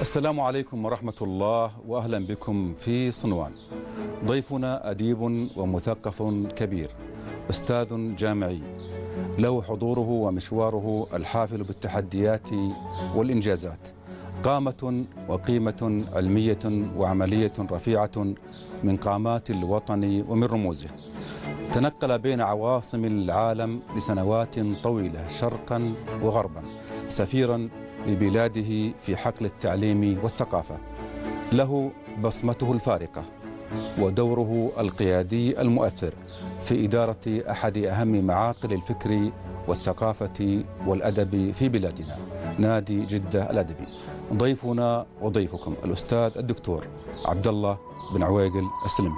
السلام عليكم ورحمة الله وأهلا بكم في صنوان. ضيفنا أديب ومثقف كبير، أستاذ جامعي له حضوره ومشواره الحافل بالتحديات والإنجازات، قامة وقيمة علمية وعملية رفيعة من قامات الوطن ومن رموزه. تنقل بين عواصم العالم لسنوات طويلة شرقا وغربا، سفيرا لبلاده في حقل التعليم والثقافة. له بصمته الفارقة ودوره القيادي المؤثر في إدارة أحد أهم معاقل الفكر والثقافة والأدب في بلادنا، نادي جدة الأدبي. ضيفنا وضيفكم الأستاذ الدكتور عبد الله بن عويقل السلمي.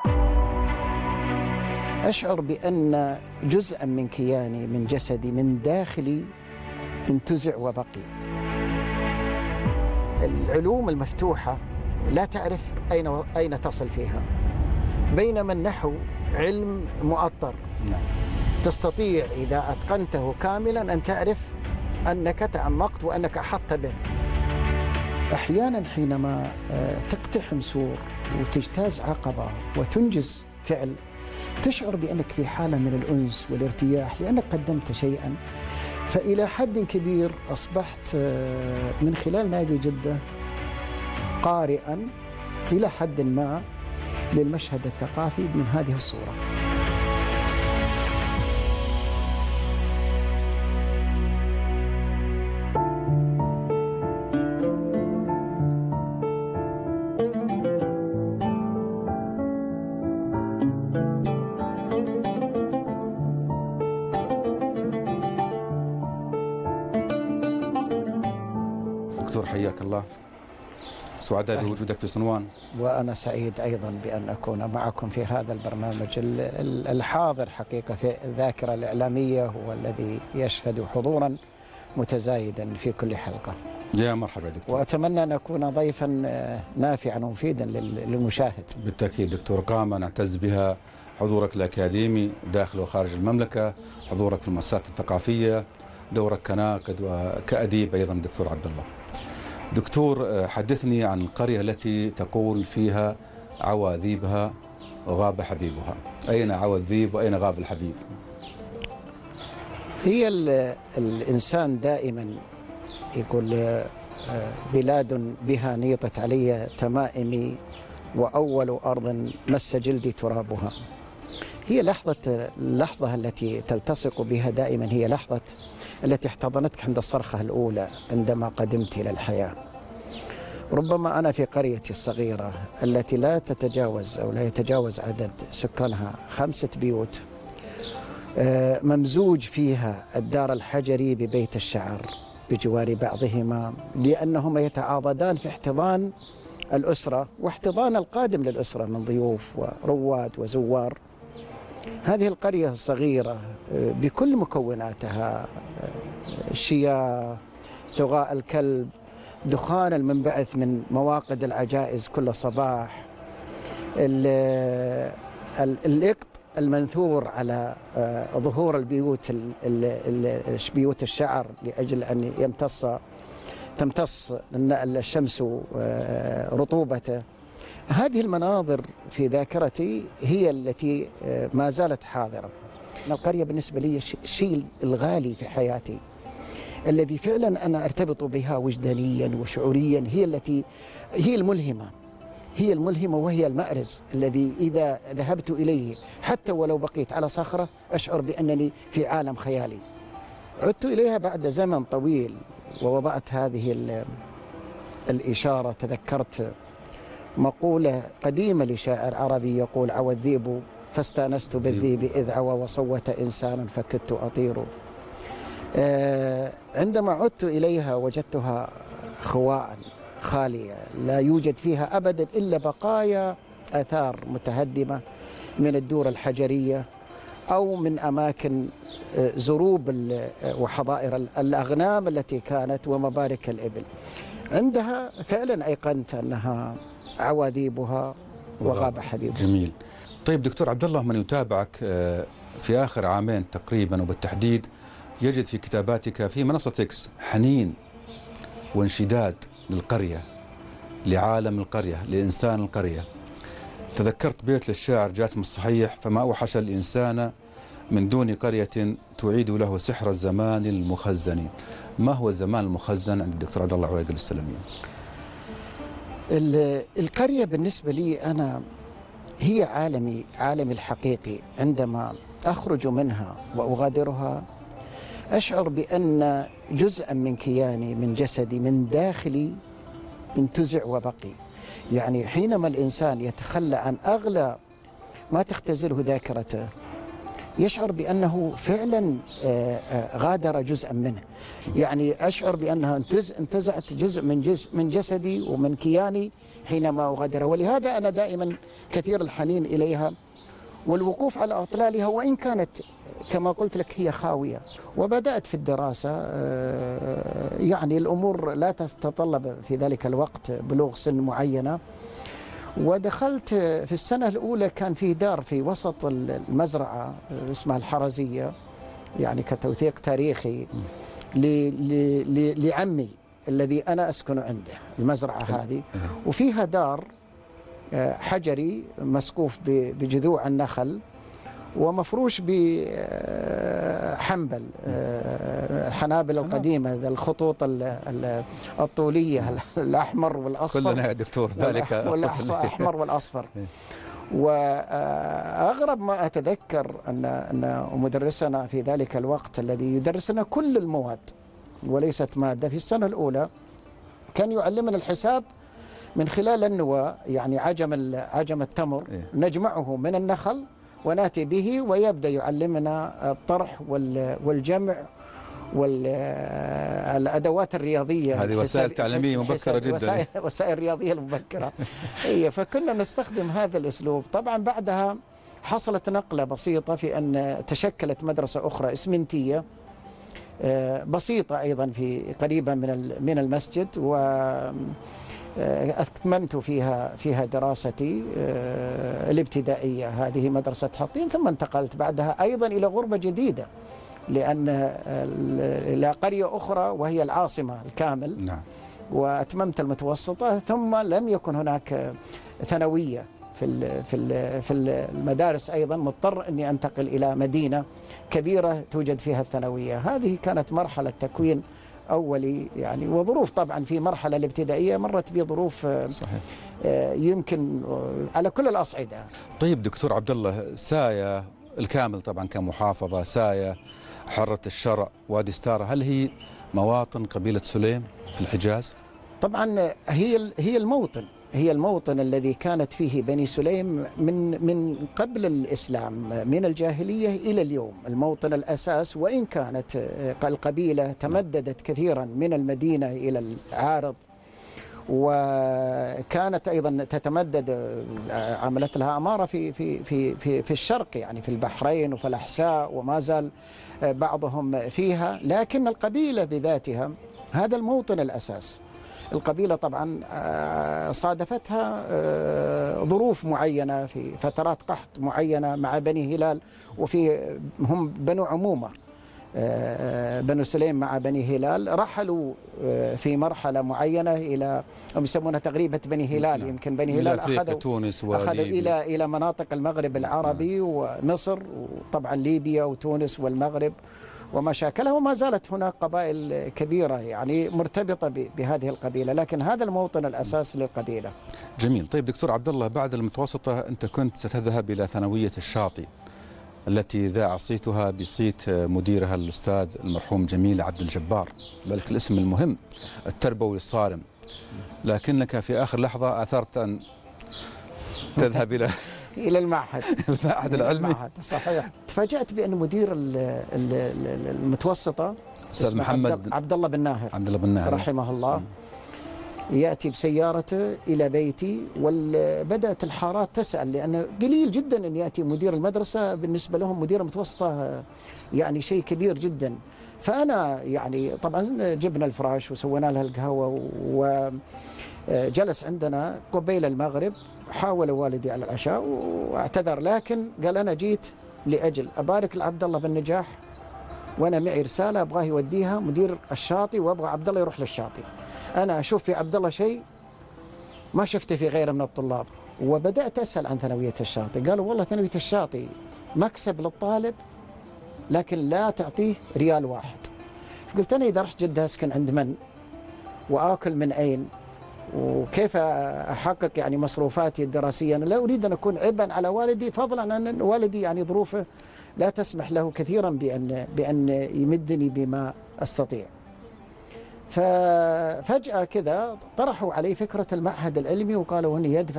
أشعر بأن جزءا من كياني، من جسدي، من داخلي انتزع وبقي. العلوم المفتوحة لا تعرف أين تصل فيها، بينما النحو علم مؤطر تستطيع إذا أتقنته كاملا أن تعرف أنك تعمقت وأنك أحطت به. أحيانا حينما تقتحم سور وتجتاز عقبة وتنجز فعل، تشعر بأنك في حالة من الأنس والارتياح لأنك قدمت شيئا. فإلى حد كبير أصبحت من خلال نادي جدة قارئا إلى حد ما للمشهد الثقافي من هذه الصورة. دكتور حياك الله، سعداء بوجودك في صنوان. وأنا سعيد أيضا بأن أكون معكم في هذا البرنامج الحاضر حقيقة في الذاكرة الإعلامية، هو الذي يشهد حضورا متزايدا في كل حلقة. يا مرحبا دكتور، وأتمنى أن أكون ضيفا نافعا ومفيدا للمشاهد. بالتأكيد دكتور، قامة نعتز بها حضورك الأكاديمي داخل وخارج المملكة، حضورك في المؤسسات الثقافية، دورك كناقد وكأديب أيضا دكتور عبد الله. دكتور، حدثني عن القرية التي تقول فيها عوى ذيبها وغاب حبيبها. أين عوى الذيب وأين غاب الحبيب؟ هي الإنسان دائما يقول بلاد بها نيطت علي تمائمي وأول أرض مس جلدي ترابها. هي اللحظة التي تلتصق بها دائما، هي لحظة التي احتضنتك عند الصرخة الأولى عندما قدمت إلى الحياة. ربما أنا في قريتي الصغيرة التي لا تتجاوز أو لا يتجاوز عدد سكانها 5 بيوت، ممزوج فيها الدار الحجري ببيت الشعر بجوار بعضهما، لأنهما يتعاضدان في احتضان الأسرة واحتضان القادم للأسرة من ضيوف ورواد وزوار. هذه القرية الصغيرة بكل مكوناتها، الشياه، ثغاء الكلب، دخان المنبعث من مواقد العجائز كل صباح، الإقط المنثور على ظهور البيوت، بيوت الشعر لأجل أن تمتص الشمس رطوبته. هذه المناظر في ذاكرتي هي التي ما زالت حاضرة. القرية بالنسبة لي الشيء الغالي في حياتي الذي فعلا أنا أرتبط بها وجدانيا وشعوريا، هي الملهمة وهي المأرز الذي إذا ذهبت إليه حتى ولو بقيت على صخرة أشعر بأنني في عالم خيالي. عدت إليها بعد زمن طويل ووضعت هذه الإشارة. تذكرت مقولة قديمة لشاعر عربي يقول: عوى الذيب فاستأنست بالذيب إذ عوى وصوت إنسانا فكدت أطير. عندما عدت إليها وجدتها خواء خالية، لا يوجد فيها أبدا إلا بقايا آثار متهدمة من الدور الحجرية أو من أماكن زروب وحظائر الأغنام التي كانت ومبارك الإبل. عندها فعلا أيقنت أنها عوى ذيبها وغاب حبيبها. جميل. طيب دكتور عبد الله، من يتابعك في آخر عامين تقريبا وبالتحديد يجد في كتاباتك في منصة إكس حنين وانشداد للقرية لعالم القرية، لإنسان القرية. تذكرت بيت للشاعر جاسم الصحيح: فما أوحش الإنسان من دون قرية تعيد له سحر الزمان المخزن. ما هو الزمان المخزن عند الدكتور عبد الله عويقل السلمي؟ القرية بالنسبة لي أنا هي عالمي الحقيقي. عندما أخرج منها وأغادرها أشعر بأن جزءا من كياني، من جسدي، من داخلي انتزع وبقي. يعني حينما الإنسان يتخلى عن أغلى ما تختزله ذاكرته يشعر بأنه فعلا غادر جزءا منه. يعني أشعر بأنها انتزعت جزء من جسدي ومن كياني حينما أغادرها، ولهذا أنا دائما كثير الحنين إليها والوقوف على أطلالها، وإن كانت كما قلت لك هي خاوية. وبدأت في الدراسة، يعني الأمور لا تتطلب في ذلك الوقت بلوغ سن معينة، ودخلت في السنة الأولى كان في دار في وسط المزرعة اسمها الحرزية، يعني كتوثيق تاريخي لعمي الذي أنا أسكن عنده، المزرعة هذه، وفيها دار حجري مسقوف بجذوع النخل ومفروش بحنبل، الحنابل القديمة، الخطوط الطولية، الأحمر والأصفر. كلنا يا دكتور ذلك الأحمر والأصفر. وأغرب ما أتذكر أن مدرسنا في ذلك الوقت الذي يدرسنا كل المواد وليست مادة في السنة الأولى كان يعلمنا الحساب من خلال النواة، يعني عجم التمر نجمعه من النخل ونأتي به، ويبدأ يعلمنا الطرح والجمع والأدوات الرياضية. هذه وسائل تعليمية مبكرة جدا، وسائل رياضية المبكرة. هي فكنا نستخدم هذا الأسلوب. طبعا بعدها حصلت نقلة بسيطة في أن تشكلت مدرسة أخرى إسمنتية بسيطة أيضا في قريبة من المسجد، أتممت فيها دراستي الابتدائية، هذه مدرسة حطين. ثم انتقلت بعدها أيضا إلى غربة جديدة إلى قرية أخرى وهي العاصمة الكامل. نعم. وأتممت المتوسطة، ثم لم يكن هناك ثانوية في المدارس، أيضا مضطر أني أنتقل إلى مدينة كبيرة توجد فيها الثانوية. هذه كانت مرحلة تكوين أولي يعني، وظروف طبعا في مرحلة الابتدائية مرت بظروف صحيح. يمكن على كل الأصعدة. طيب دكتور عبد الله، سايا الكامل طبعا كمحافظة، سايا، حرة الشرع، وادي ستارة، هل هي مواطن قبيلة سليم في الحجاز؟ طبعا هي الموطن الذي كانت فيه بني سليم من قبل الإسلام، من الجاهلية إلى اليوم، الموطن الأساس. وإن كانت القبيلة تمددت كثيرا من المدينة إلى العارض، وكانت أيضا تتمدد، عملت لها أمارة في الشرق، يعني في البحرين وفي الأحساء، وما زال بعضهم فيها. لكن القبيلة بذاتها هذا الموطن الأساس. القبيلة طبعا صادفتها ظروف معينة في فترات قحط معينة مع بني هلال، هم بنو عمومة، بنو سليم مع بني هلال رحلوا في مرحلة معينة إلى، هم يسمونها تغريبة بني هلال. يمكن بني هلال أخذوا إلى مناطق المغرب العربي ومصر، وطبعا ليبيا وتونس والمغرب وما شاكلها، وما زالت هناك قبائل كبيرة يعني مرتبطة بهذه القبيلة، لكن هذا الموطن الأساس للقبيلة. جميل. طيب دكتور عبد الله، بعد المتوسطة أنت كنت ستذهب إلى ثانوية الشاطئ التي ذاع صيتها بصيت مديرها الأستاذ المرحوم جميل عبد الجبار، ذلك الاسم المهم التربوي الصارم، لكنك في آخر لحظة أثرت أن تذهب إلى المعهد العلمي. صحيح. تفاجأت بأن مدير المتوسطة أستاذ محمد عبد الله بن ناهر رحمه الله يأتي بسيارته إلى بيتي، وبدأت الحارات تسأل، لأن قليل جدا أن يأتي مدير المدرسة، بالنسبة لهم مدير المتوسطة يعني شيء كبير جدا. فأنا يعني طبعا جبنا الفراش وسوينا لها القهوة، وجلس عندنا قبيل المغرب. حاول والدي على العشاء واعتذر، لكن قال أنا جيت لأجل أبارك لعبد الله بالنجاح، وأنا معي رسالة أبغاه يوديها مدير الشاطئ، وأبغى عبد الله يروح للشاطئ. أنا أشوف في عبد الله شيء ما شفته في غيره من الطلاب. وبدأت أسأل عن ثانوية الشاطئ، قالوا والله ثانوية الشاطئ مكسب للطالب لكن لا تعطيه ريال واحد. فقلت أنا إذا رحت جدة أسكن عند من وآكل من أين وكيف أحقق يعني مصروفاتي الدراسية؟ أنا لا أريد أن أكون عبئا على والدي، فضلا عن أن والدي يعني ظروفه لا تسمح له كثيرا بأن يمدني بما أستطيع. ففجأة كذا طرحوا علي فكرة المعهد العلمي وقالوا أنه يدفع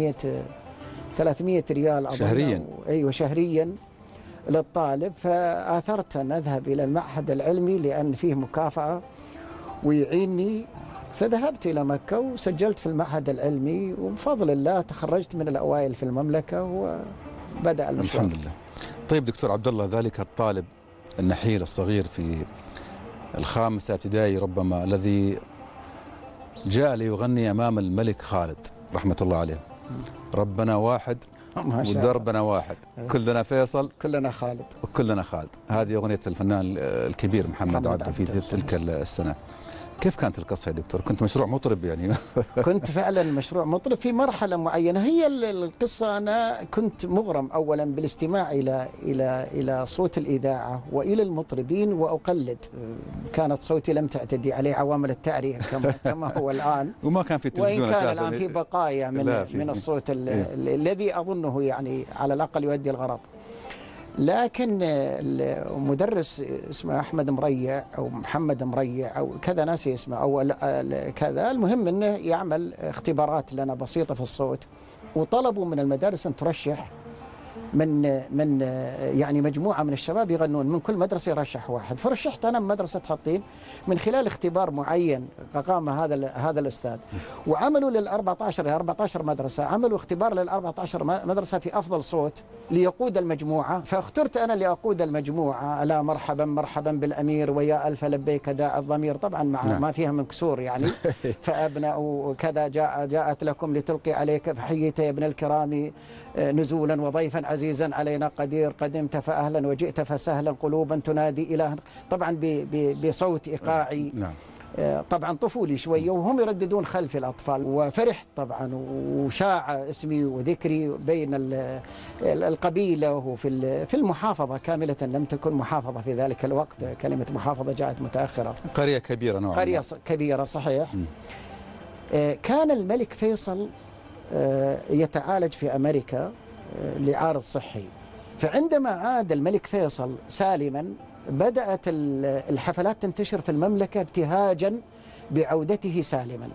300 ريال شهريا. أيوة شهريا للطالب. فآثرت أن أذهب إلى المعهد العلمي لأن فيه مكافأة ويعيني. فذهبت إلى مكة وسجلت في المعهد العلمي، وبفضل الله تخرجت من الأوائل في المملكة وبدأ المشوار. الحمد لله. طيب دكتور عبد الله، ذلك الطالب النحيل الصغير في الخامسة ابتدائي ربما الذي جاء ليغني أمام الملك خالد رحمة الله عليه، ربنا واحد ودربنا واحد، كلنا فيصل كلنا خالد وكلنا خالد. هذه أغنية الفنان الكبير محمد عبده في تلك السنة. كيف كانت القصة يا دكتور؟ كنت مشروع مطرب يعني؟ كنت فعلا مشروع مطرب في مرحلة معينة. هي القصة أنا كنت مغرم أولا بالاستماع إلى صوت الإذاعة وإلى المطربين وأقلد. كانت صوتي لم تعتدي عليه عوامل التعرية كما هو الآن، وما كان في تلفزيون، وإن كان الآن في بقايا من الصوت الذي أظنه يعني على الأقل يؤدي الغرض. لكن المدرس اسمه أحمد مريع أو محمد مريع أو كذا، ناسي اسمه أو كذا، المهم أنه يعمل اختبارات لنا بسيطة في الصوت، وطلبوا من المدارس أن ترشح من يعني مجموعة من الشباب يغنون، من كل مدرسة يرشح واحد. فرشحت أنا من مدرسة حطين من خلال اختبار معين قام هذا الأستاذ، وعملوا 14 مدرسة، عملوا اختبار 14 مدرسة في أفضل صوت ليقود المجموعة. فاخترت أنا لأقود المجموعة. ألا مرحبا مرحبا بالأمير ويا ألف لبيك داع الضمير، طبعا ما فيها من كسور يعني. فأبناء كذا جاءت لكم لتلقي عليك فحييت يا ابن الكرام نزولا وضيفا عزيزا علينا قدير، قدمت فأهلا وجئت فسهلا، قلوبا تنادي إله، طبعا بصوت إيقاعي. طبعا طفولي شوية وهم يرددون خلف الأطفال. وفرحت طبعا وشاع اسمي وذكري بين القبيلة وفي المحافظة كاملة. لم تكن محافظة في ذلك الوقت، كلمة محافظة جاءت متأخرة. قرية كبيرة نوعا ما. قرية كبيرة صحيح. كان الملك فيصل يتعالج في أمريكا لعارض صحي. فعندما عاد الملك فيصل سالما بدأت الحفلات تنتشر في المملكة ابتهاجا بعودته سالما.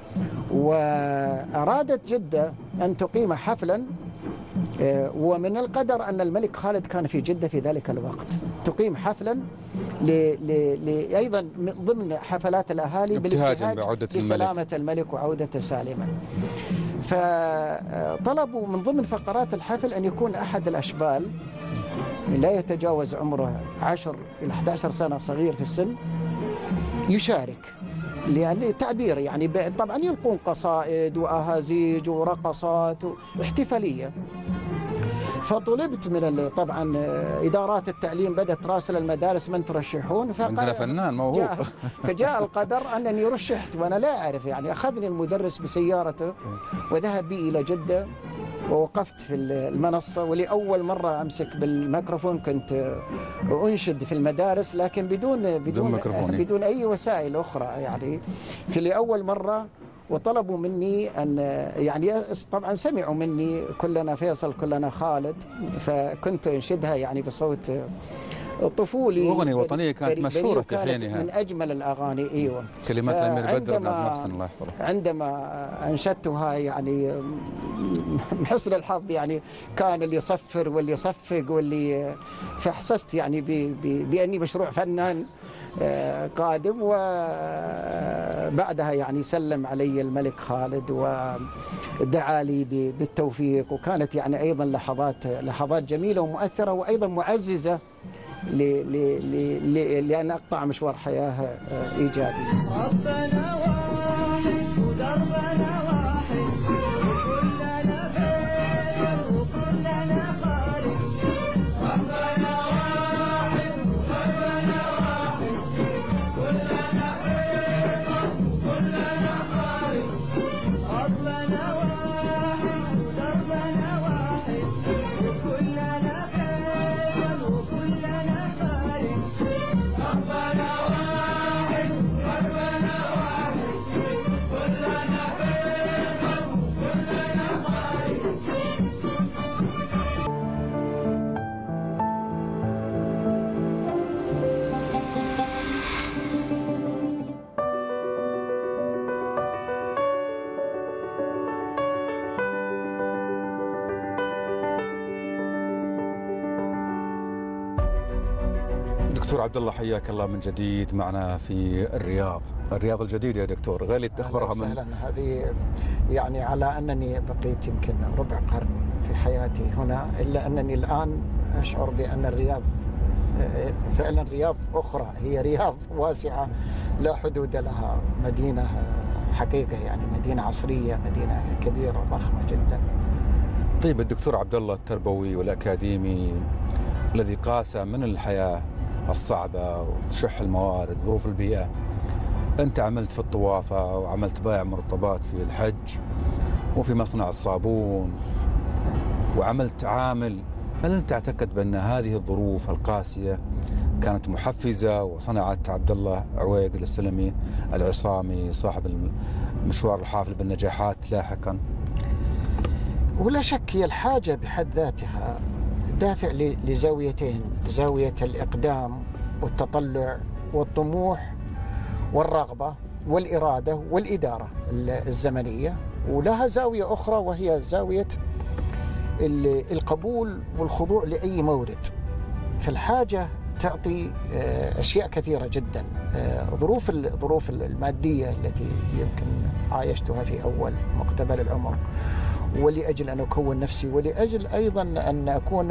وأرادت جدة أن تقيم حفلا، ومن القدر أن الملك خالد كان في جدة في ذلك الوقت، تقيم حفلا أيضا ضمن حفلات الأهالي بالابتهاج لسلامة الملك وعودته سالما. فطلبوا من ضمن فقرات الحفل أن يكون أحد الأشبال لا يتجاوز عمره 10 إلى 11 سنة، صغير في السن، يشارك لأن تعبير يعني. طبعا يلقون قصائد وأهازيج ورقصات واحتفالية. فطلبت من طبعا إدارات التعليم بدأت تراسل المدارس من ترشحون، عندنا فنان موهوب. فجاء القدر أنني رشحت وأنا لا أعرف يعني. أخذني المدرس بسيارته وذهب بي إلى جدة، ووقفت في المنصة، ولأول مرة أمسك بالميكروفون. كنت أنشد في المدارس لكن بدون أي وسائل أخرى يعني، في لأول مرة. وطلبوا مني أن يعني طبعا سمعوا مني كلنا فيصل كلنا خالد، فكنت أنشدها يعني بصوت طفولي. أغنية وطنية كانت مشهورة في حينها، من أجمل الأغاني. أيوة، كلمات الأمير بدر بن عبد المحسن الله يحفظه. عندما أنشدتها يعني من حسن الحظ يعني كان اللي يصفر واللي يصفق واللي، فحسست يعني بأني مشروع فنان قادم. وبعدها يعني سلم علي الملك خالد ودعا لي بالتوفيق، وكانت يعني أيضا لحظات جميلة ومؤثرة وأيضا معززة لأن أقطع مشوار حياة إيجابي. ربنا واحد ودربنا واحد وكلنا خير وكلنا خالد. ربنا واحد ودربنا واحد وكلنا خير وكلنا خالد. أصلنا دكتور عبد الله حياك الله من جديد معنا في الرياض الجديدة يا دكتور. غالي تخبرها من هذه يعني على أنني بقيت يمكن ربع قرن في حياتي هنا، إلا أنني الآن أشعر بأن الرياض فعلا رياض أخرى، هي رياض واسعة لا حدود لها، مدينة حقيقة يعني مدينة عصرية، مدينة كبيرة ضخمة جدا. طيب الدكتور عبد الله التربوي والأكاديمي الذي قاس من الحياة الصعبة وشح الموارد ظروف البيئة، أنت عملت في الطوافة وعملت بائع مرطبات في الحج وفي مصنع الصابون وعملت عامل. هل أنت تعتقد بأن هذه الظروف القاسية كانت محفزة وصنعت عبد الله عويقل السلمي العصامي صاحب المشوار الحافل بالنجاحات لاحقا؟ ولا شك هي الحاجة بحد ذاتها دافع لزاويتين، زاوية الإقدام والتطلع والطموح والرغبة والإرادة والإدارة الزمنية، ولها زاوية أخرى وهي زاوية القبول والخضوع لأي مورد. فالحاجة تعطي أشياء كثيرة جدا. ظروف المادية التي يمكن عايشتها في أول مقتبل العمر، ولأجل أن أكون نفسي، ولأجل أيضا أن أكون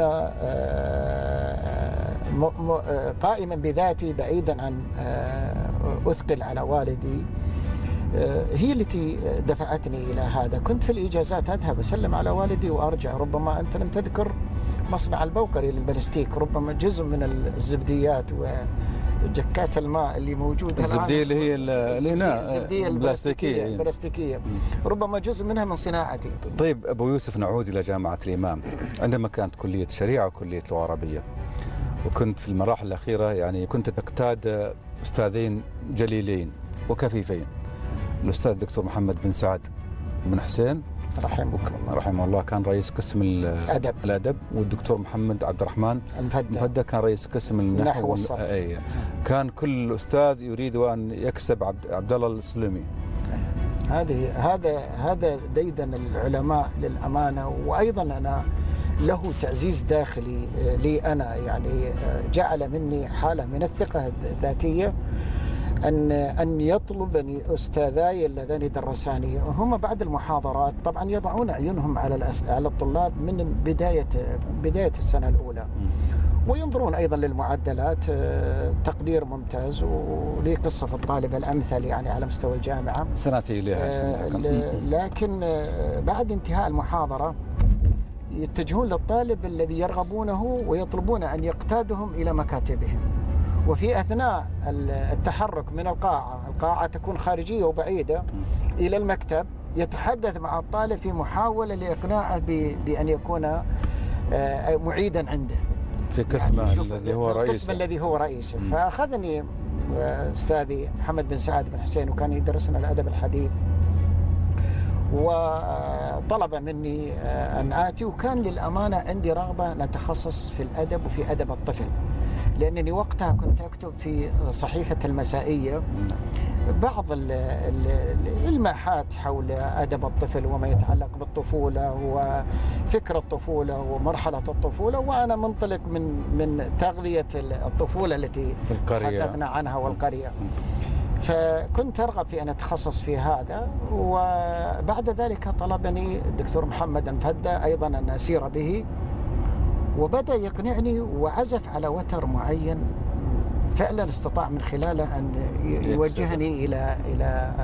قائما بذاتي بعيدا عن أثقل على والدي، هي التي دفعتني إلى هذا. كنت في الإجازات أذهب أسلم على والدي وأرجع. ربما أنت لم تذكر مصنع البوقري للبلاستيك، ربما جزء من الزبديات وجكات الماء اللي موجودة الزبدية اللي هي الزبدية البلاستيكية ربما جزء منها من صناعتي. طيب أبو يوسف، نعود إلى جامعة الإمام. عندما كانت كلية الشريعة وكلية اللغة العربية، وكنت في المراحل الأخيرة يعني كنت تقتاد أستاذين جليلين وكفيفين، الأستاذ الدكتور محمد بن سعد بن حسين رحمه الله كان رئيس قسم الأدب، والدكتور محمد عبد الرحمن مفدى كان رئيس قسم النحو والصرف. كان كل أستاذ يريد أن يكسب عبد الله السلمي. هذا ديدن العلماء للأمانة، وأيضا أنا له تعزيز داخلي لي أنا، يعني جعل مني حالة من الثقة الذاتية أن يطلبني أستاذاي اللذان درساني هم بعد المحاضرات طبعا يضعون عيونهم على الطلاب من بداية السنة الأولى، وينظرون أيضا للمعدلات، تقدير ممتاز. ولي قصة في الطالب الأمثل يعني على مستوى الجامعة سنأتي إليها، لكن بعد انتهاء المحاضرة يتجهون للطالب الذي يرغبونه ويطلبون أن يقتادهم إلى مكاتبهم. وفي أثناء التحرك من القاعة تكون خارجية وبعيدة إلى المكتب، يتحدث مع الطالب في محاولة لإقناعه بأن يكون معيدا عنده في قسمه يعني الذي هو رئيسه. القسم الذي هو رئيسه. فأخذني أستاذي محمد بن سعد بن حسين، وكان يدرسنا الأدب الحديث، وطلب مني أن آتي. وكان للأمانة عندي رغبة أن أتخصص في الأدب وفي أدب الطفل، لأنني وقتها كنت أكتب في صحيفة المسائية بعض الإلماحات حول أدب الطفل وما يتعلق بالطفولة وفكر الطفولة ومرحلة الطفولة، وأنا منطلق من تغذية الطفولة التي تحدثنا عنها والقرية. فكنت أرغب في أن أتخصص في هذا. وبعد ذلك طلبني الدكتور محمد مفدى أيضا أن أسير به، وبدأ يقنعني وعزف على وتر معين فعلا استطاع من خلاله أن يوجهني إلى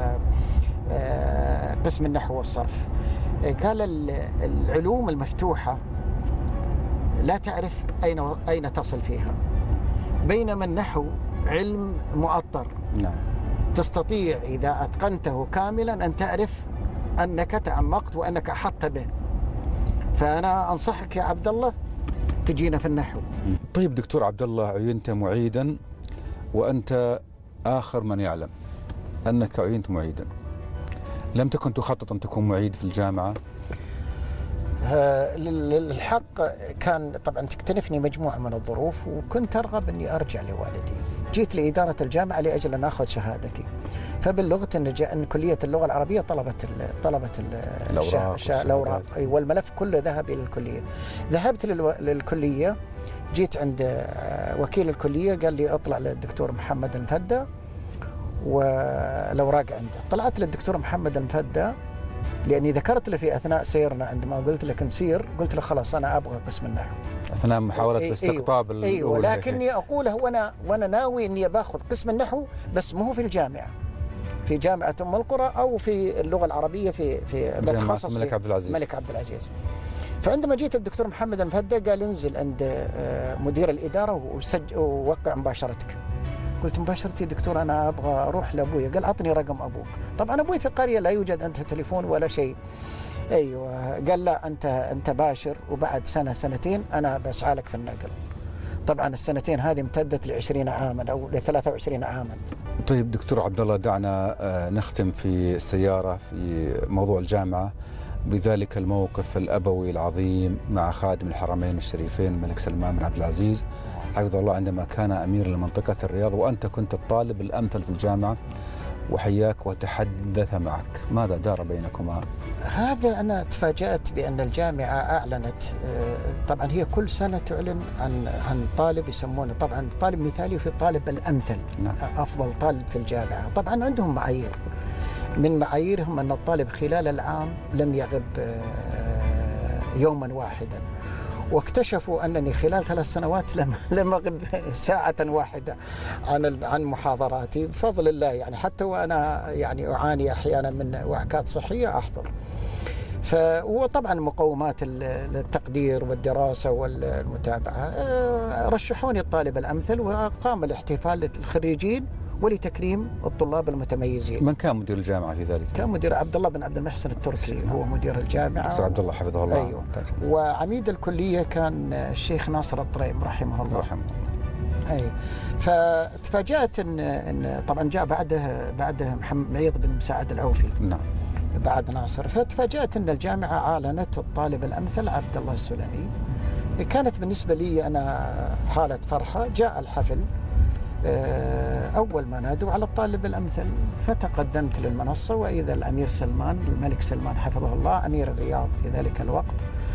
قسم النحو والصرف. قال العلوم المفتوحة لا تعرف أين تصل فيها، بينما النحو علم مؤطر تستطيع إذا أتقنته كاملا أن تعرف أنك تعمقت وأنك أحطت به. فأنا أنصحك يا عبد الله تجينا في النحو. طيب دكتور عبد الله، عينت معيدا وأنت آخر من يعلم أنك عينت معيدا. لم تكن تخطط أن تكون معيد في الجامعة؟ للحق كان طبعا تكتنفني مجموعة من الظروف، وكنت أرغب أني أرجع لوالدي. جيت لإدارة الجامعة لأجل أن أخذ شهادتي، فبلغت أن كلية اللغة العربية طلبت الأوراق والملف كله ذهب إلى الكلية. ذهبت للكلية، جيت عند وكيل الكلية قال لي اطلع للدكتور محمد المفدى والأوراق عنده. طلعت للدكتور محمد المفدى لأني ذكرت له في أثناء سيرنا عندما قلت لك نسير، قلت له خلاص أنا أبغى قسم النحو أثناء محاولة الاستقطاب أيوة، لكني أقوله وأنا ناوي أني باخذ قسم النحو بس مو في الجامعة، في جامعة أم القرى أو في اللغة العربية في بتخصص الملك عبد العزيز. الملك عبد العزيز. فعندما جيت الدكتور محمد المفدى قال انزل عند مدير الإدارة ووقع مباشرتك. قلت مباشرتي دكتور أنا أبغى أروح لأبويا. قال أعطني رقم أبوك. طبعا أبوي في قرية لا يوجد عنده تليفون ولا شيء. أيوة، قال لا أنت باشر، وبعد سنة سنتين أنا بسعى لك في النقل. طبعا السنتين هذه امتدت ل20 عاما أو ل23 عاما. طيب دكتور عبد الله، دعنا نختم في السيارة في موضوع الجامعة بذلك الموقف الأبوي العظيم مع خادم الحرمين الشريفين الملك سلمان بن عبد العزيز حفظه الله عندما كان أمير لمنطقة الرياض، وأنت كنت الطالب الأمثل في الجامعة، وحياك وتحدث معك، ماذا دار بينكما؟ هذا أنا تفاجأت بأن الجامعة أعلنت، طبعا هي كل سنة تعلن عن طالب يسمونه طبعا طالب مثالي وفي الطالب الأمثل. نعم. أفضل طالب في الجامعة. طبعا عندهم معايير، من معاييرهم أن الطالب خلال العام لم يغب يوما واحدا، واكتشفوا أنني خلال 3 سنوات لم أغب ساعة واحدة عن محاضراتي بفضل الله، يعني حتى وأنا يعني أعاني أحيانا من وعكات صحية أحضر. وطبعا مقومات التقدير والدراسة والمتابعة رشحوني الطالب الأمثل، وقام الاحتفال للخريجين ولتكريم الطلاب المتميزين. من كان مدير الجامعة في ذلك؟ كان مدير عبد الله بن عبد المحسن التركي، هو مدير الجامعة. دكتور عبد الله حفظه الله. أيوة. وعميد الكلية كان الشيخ ناصر الطريم رحمه الله. أي. فتفاجأت إن طبعا جاء بعده محمد معيض بن مساعد العوفي. نعم. بعد ناصر. فتفاجأت أن الجامعة أعلنت الطالب الأمثل عبد الله السلمي. كانت بالنسبة لي أنا حالة فرحة. جاء الحفل، أول ما نادوا على الطالب الأمثل فتقدمت للمنصة، وإذا الأمير سلمان الملك سلمان حفظه الله أمير الرياض في ذلك الوقت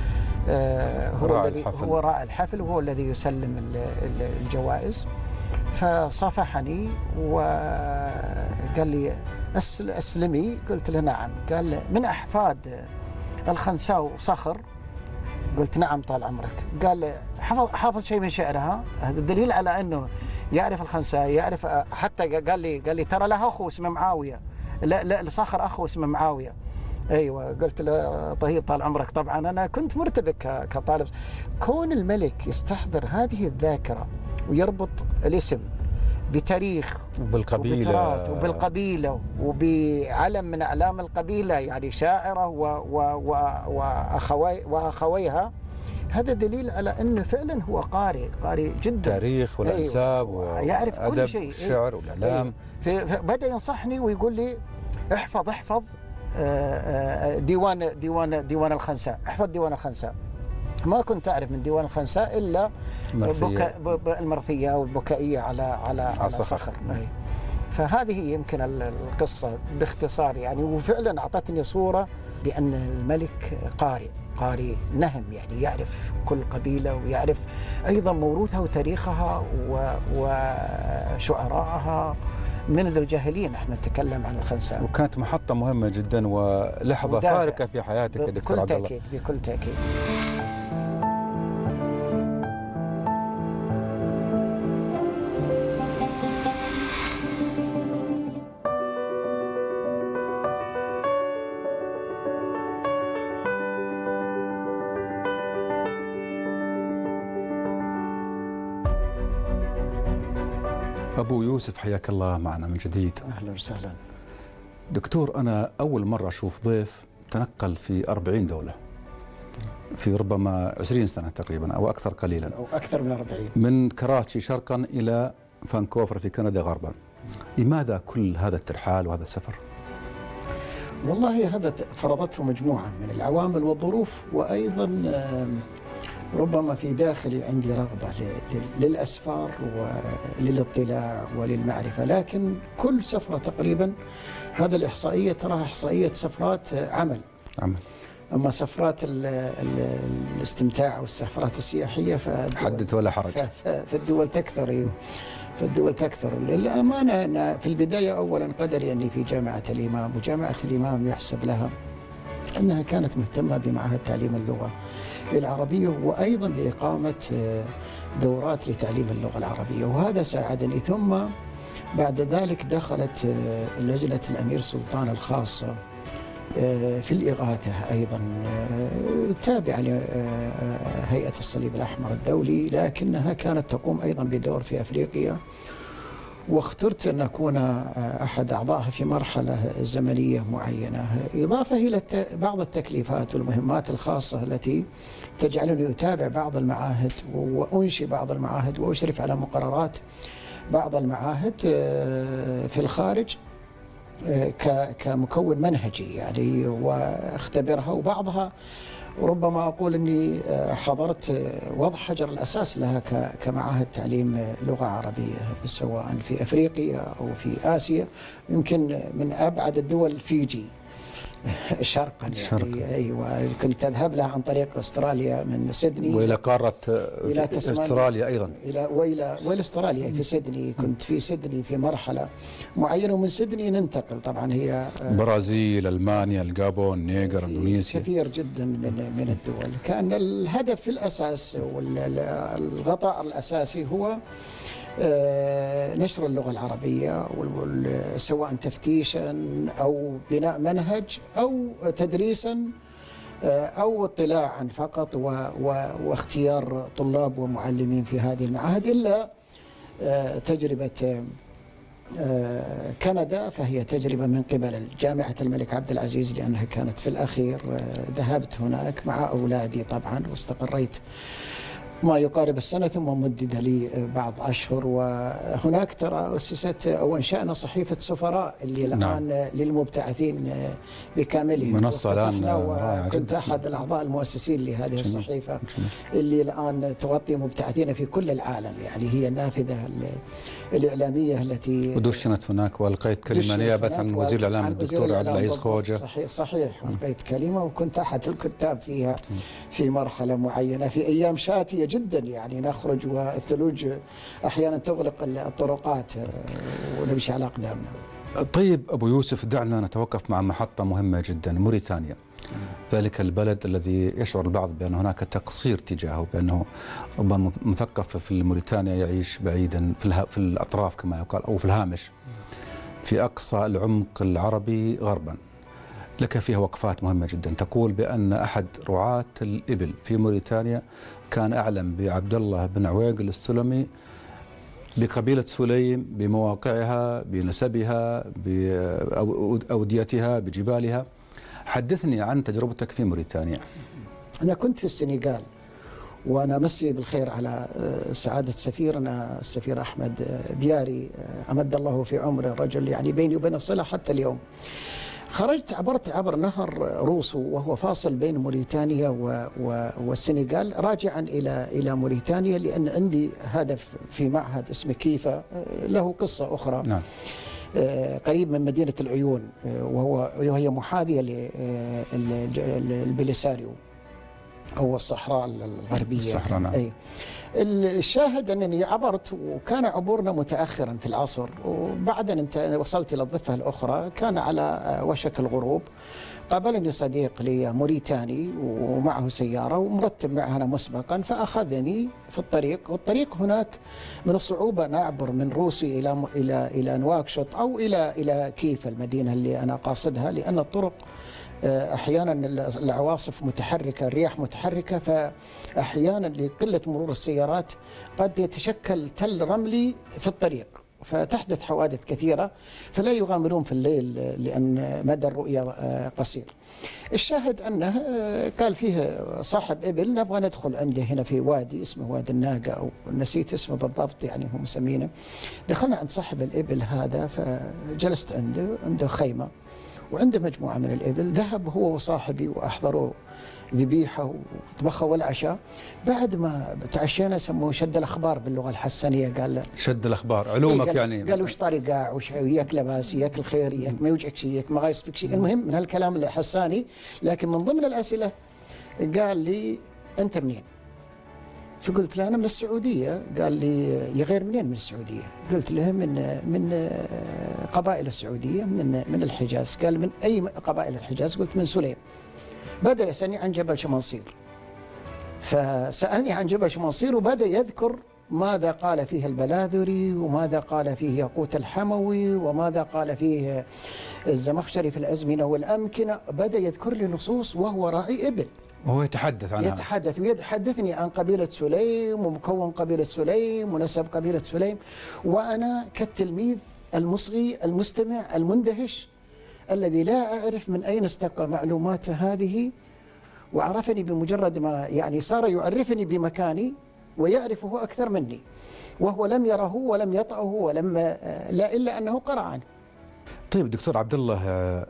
هو راعي الحفل وهو الذي يسلم الجوائز. فصافحني وقال لي أسلمي. قلت له نعم. قال من أحفاد الخنساء وصخر. قلت نعم طال عمرك. قال حافظ شيء من شعرها. هذا دليل على أنه يعرف الخنساء، يعرف. حتى قال لي ترى له أخو اسمه معاوية. لا لصخر أخو اسمه معاوية. أيوة. قلت له طيب طال عمرك. طبعا أنا كنت مرتبك كطالب. كون الملك يستحضر هذه الذاكرة ويربط الاسم بتاريخ وبالقبيلة وبعلم من أعلام القبيلة، يعني شاعرة وأخويها، هذا دليل على أنه فعلا هو قارئ جدا. تاريخ والأنساب ويعرف كل شيء، الشعر والإعلام. بدأ ينصحني ويقول لي احفظ ديوان الخنساء. احفظ ديوان الخنساء. ما كنت أعرف من ديوان الخنساء إلا المرثية والبكائية على صخر. فهذه يمكن القصة باختصار يعني. وفعلا أعطتني صورة بأن الملك قارئ نهم، يعني يعرف كل قبيلة ويعرف أيضا موروثها وتاريخها وشعراءها منذ الجاهلية. نحن نتكلم عن الخنساء، وكانت محطة مهمة جدا ولحظة فارقة في حياتك يا دكتور عبد الله. بكل تأكيد. أبو يوسف حياك الله معنا من جديد. أهلا وسهلا دكتور. أنا أول مرة أشوف ضيف تنقل في 40 دولة في ربما 20 سنة تقريبا أو أكثر قليلا، أو أكثر من 40، من كراتشي شرقا إلى فانكوفر في كندا غربا. لماذا كل هذا الترحال وهذا السفر؟ والله هذا فرضته مجموعة من العوامل والظروف، وأيضا ربما في داخلي عندي رغبة للأسفار وللاطلاع وللمعرفة، لكن كل سفرة تقريبا هذا الإحصائية تراها إحصائية سفرات عمل. أما سفرات الاستمتاع والسفرات السياحية حدث ولا حرج. فالدول تكثر. فالدول تكثر. للأمانة أنا في البداية أولا قدري أني في جامعة الإمام، وجامعة الإمام يحسب لها أنها كانت مهتمة بمعهد تعليم اللغة العربية، وأيضا بإقامة دورات لتعليم اللغة العربية، وهذا ساعدني. ثم بعد ذلك دخلت لجنة الأمير سلطان الخاصة في الإغاثة أيضا تابعة لهيئة الصليب الأحمر الدولي، لكنها كانت تقوم أيضا بدور في أفريقيا، واخترت أن أكون أحد أعضائها في مرحلة زمنية معينة، إضافة إلى بعض التكليفات والمهمات الخاصة التي تجعلني أتابع بعض المعاهد وأنشئ بعض المعاهد وأشرف على مقررات بعض المعاهد في الخارج كمكون منهجي يعني، واختبرها، وبعضها ربما أقول أني حضرت وضع حجر الأساس لها كمعاهد تعليم لغة عربية، سواء في أفريقيا أو في آسيا. يمكن من أبعد الدول فيجي شرقا يعني. أيوة، كنت أذهب لها عن طريق أستراليا من سيدني وإلى قارة إلى أستراليا أيضا، وإلى أستراليا في سيدني. كنت في سيدني في مرحلة معينة، ومن سيدني ننتقل طبعا هي برازيل، ألمانيا، الغابون، نيجر، إندونيسيا، كثير جدا من الدول. كان الهدف في الأساس والغطاء الأساسي هو نشر اللغة العربية، سواء تفتيشا أو بناء منهج أو تدريسا أو اطلاعا فقط، واختيار طلاب ومعلمين في هذه المعاهد. إلا تجربة كندا فهي تجربة من قبل جامعة الملك عبد العزيز، لأنها كانت في الأخير. ذهبت هناك مع أولادي طبعا، واستقريت ما يقارب السنة، ثم مدد لي بعض أشهر. وهناك ترى أسست أو أنشأنا صحيفة سفراء اللي الآن للمبتعثين بكاملهم، منصة الآن، وكنت أحد الأعضاء المؤسسين لهذه الصحيفة اللي الآن تغطي مبتعثين في كل العالم، يعني هي النافذة الإعلامية التي ودشنت هناك، وألقيت كلمة نيابة عن وزير الإعلام الدكتور عبد العزيز خوجة. صحيح، ألقيت كلمة، وكنت أحد الكتاب فيها في مرحلة معينة في أيام شاتية جدا، يعني نخرج والثلوج أحيانا تغلق الطرقات ونمشي على أقدامنا. طيب أبو يوسف، دعنا نتوقف مع محطة مهمة جدا، موريتانيا، ذلك البلد الذي يشعر البعض بأن هناك تقصير تجاهه، بأنه ربما مثقف في موريتانيا يعيش بعيدا في الأطراف كما يقال، أو في الهامش في أقصى العمق العربي غربا. لك فيها وقفات مهمة جدا، تقول بأن أحد رعاة الإبل في موريتانيا كان أعلم بعبد الله بن عويقل السلمي، بقبيلة سليم، بمواقعها، بنسبها، بأوديتها، بجبالها. حدثني عن تجربتك في موريتانيا. أنا كنت في السنغال، وأنا مسي بالخير على سعادة سفيرنا السفير أحمد بياري، أمد الله في عمره، الرجل يعني بيني وبين الصلة حتى اليوم. عبرت عبر نهر روسو، وهو فاصل بين موريتانيا والسنغال، راجعا إلى موريتانيا، لأن عندي هدف في معهد اسمه كيفا، له قصة أخرى. نعم. قريب من مدينة العيون، وهي محاذية للبليساريو أو الصحراء الغربية. نعم. أي. الشاهد أنني عبرت، وكان عبورنا متأخرا في العصر، وبعد أن وصلت إلى الضفة الأخرى كان على وشك الغروب. قابلني صديق لي موريتاني ومعه سيارة ومرتب معنا مسبقا، فأخذني في الطريق، والطريق هناك من الصعوبة نعبر من روسي إلى نواكشوط أو إلى كيف المدينة اللي أنا قاصدها، لأن الطرق أحيانا العواصف متحركة، الرياح متحركة، فأحيانا لقلة مرور السيارات قد يتشكل تل رملي في الطريق، فتحدث حوادث كثيرة، فلا يغامرون في الليل لأن مدى الرؤية قصير. الشاهد أنه قال فيه صاحب إبل نبغى ندخل عنده هنا في وادي اسمه وادي الناقة، أو نسيت اسمه بالضبط يعني هم مسمينه. دخلنا عند صاحب الإبل هذا، فجلست عنده خيمة، وعنده مجموعة من الإبل. ذهب هو وصاحبي وأحضروا ذبيحة وطبخوا العشاء. بعد ما تعشينا سموه شد الأخبار باللغة الحسنية. قال شد الأخبار علومك يعني. قال وش طاري قاع وياك لباس ياك الخير ياك ما يوجعك شيء ياك ما غايصبك شيء. المهم من هالكلام الحساني. لكن من ضمن الأسئلة قال لي أنت منين؟ فقلت له أنا من السعودية. قال لي يا غير منين من السعودية؟ قلت له من قبائل السعودية من الحجاز. قال من أي قبائل الحجاز؟ قلت من سليم. بدأ يسألني عن جبل شمنصير. فسألني عن جبل شمنصير وبدأ يذكر ماذا قال فيه البلاذري وماذا قال فيه ياقوت الحموي وماذا قال فيه الزمخشري في الأزمنة والأمكنة. بدأ يذكر لي نصوص وهو راعي إبل. وهو يتحدث عنها. يتحدث ويحدثني عن قبيلة سليم ومكون قبيلة سليم ونسب قبيلة سليم. وأنا كالتلميذ المصغي المستمع المندهش الذي لا أعرف من أين استقى معلوماته هذه. وعرفني بمجرد ما يعني صار يعرفني بمكاني ويعرفه أكثر مني، وهو لم يره ولم يطعه ولم لا إلا أنه قرأ عنه. طيب دكتور عبد الله،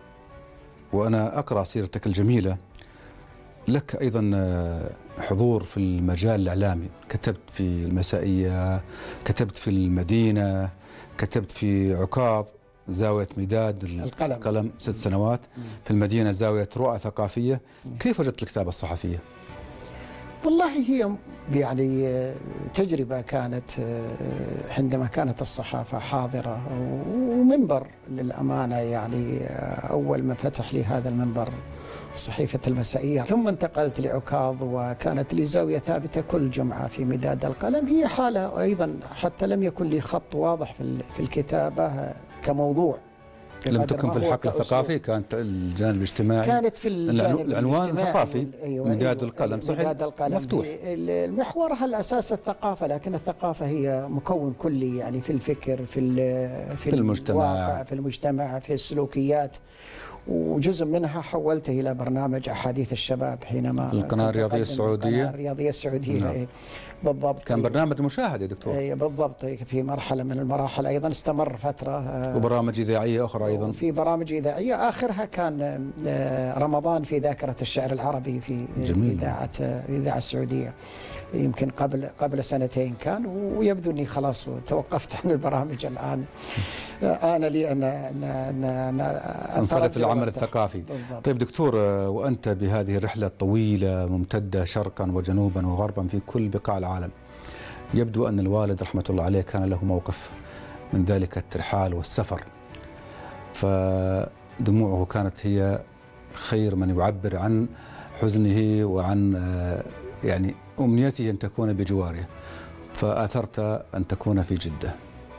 وأنا أقرأ سيرتك الجميلة، لك أيضا حضور في المجال الإعلامي. كتبت في المسائية، كتبت في المدينة، كتبت في عكاظ زاوية مداد القلم 6 سنوات، في المدينة زاوية رؤى ثقافية. كيف وجدت الكتابة الصحفية؟ والله هي يعني تجربة كانت عندما كانت الصحافة حاضرة ومنبر للأمانة. يعني أول ما فتح لي هذا المنبر صحيفة المسائية، ثم انتقلت لعكاظ وكانت لي زاوية ثابتة كل جمعة في مداد القلم. هي حالة أيضا حتى لم يكن لي خط واضح في الكتابة كموضوع. لم تكن في الحقل الثقافي، كانت الجانب الاجتماعي. كانت في الجانب العنوان الثقافي. أيوة مداد القلم صحيح. مداد القلم مفتوح. محورها الأساس الثقافة، لكن الثقافة هي مكون كلي يعني في الفكر في المجتمع، في المجتمع، في السلوكيات. وجزء منها حولته إلى برنامج أحاديث الشباب حينما القناة الرياضية السعودية. القناة الرياضية السعودية. نعم. بالضبط. كان برنامج مشاهد يا دكتور. اي بالضبط. في مرحلة من المراحل أيضا استمر فترة. وبرامج إذاعية أخرى أيضا. في برامج إذاعية آخرها كان رمضان في ذاكرة الشعر العربي في إذاعة السعودية. يمكن قبل سنتين كان، ويبدو أني خلاص توقفت عن البرامج الآن. أنا لي أن انصرف العمل الثقافي. بالضبط. طيب دكتور، وأنت بهذه الرحلة الطويلة ممتدة شرقا وجنوبا وغربا في كل بقاع العالم، يبدو أن الوالد رحمة الله عليه كان له موقف من ذلك الترحال والسفر، فدموعه كانت هي خير من يعبر عن حزنه وعن يعني أمنيته أن تكون بجواره، فآثرت أن تكون في جدة.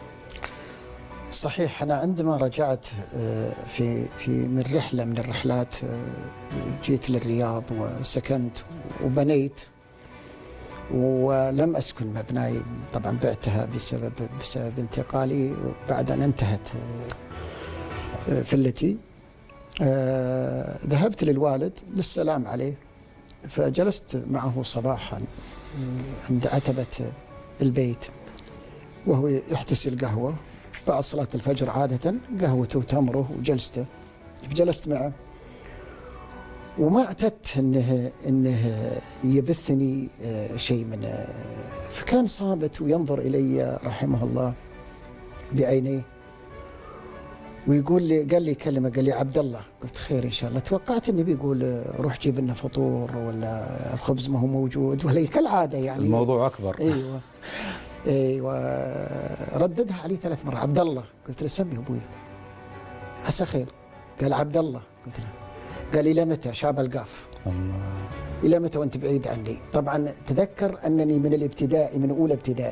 صحيح. أنا عندما رجعت من رحلة من الرحلات، جيت للرياض وسكنت وبنيت، ولم أسكن مبناي طبعا، بعتها بسبب انتقالي بعد أن انتهت فلتي. ذهبت للوالد للسلام عليه، فجلست معه صباحا عند عتبة البيت وهو يحتسي القهوة بعد صلاة الفجر، عادة قهوته وتمره وجلسته. فجلست معه وما اعتدت انه يبثني شيء من، فكان صامت وينظر الي رحمه الله بعينيه ويقول لي، قال لي كلمه، قال لي عبد الله. قلت خير ان شاء الله. توقعت انه بيقول روح جيب لنا فطور ولا الخبز ما هو موجود ولا كالعاده يعني الموضوع اكبر. ايوه رددها علي 3 مرات. عبد الله. قلت له سمي ابوي عسى خير. قال عبد الله. قلت له. قال الى متى؟ شاب القاف. الله. الى متى وانت بعيد عني؟ طبعا تذكر انني من الابتدائي، من اولى ابتدائي،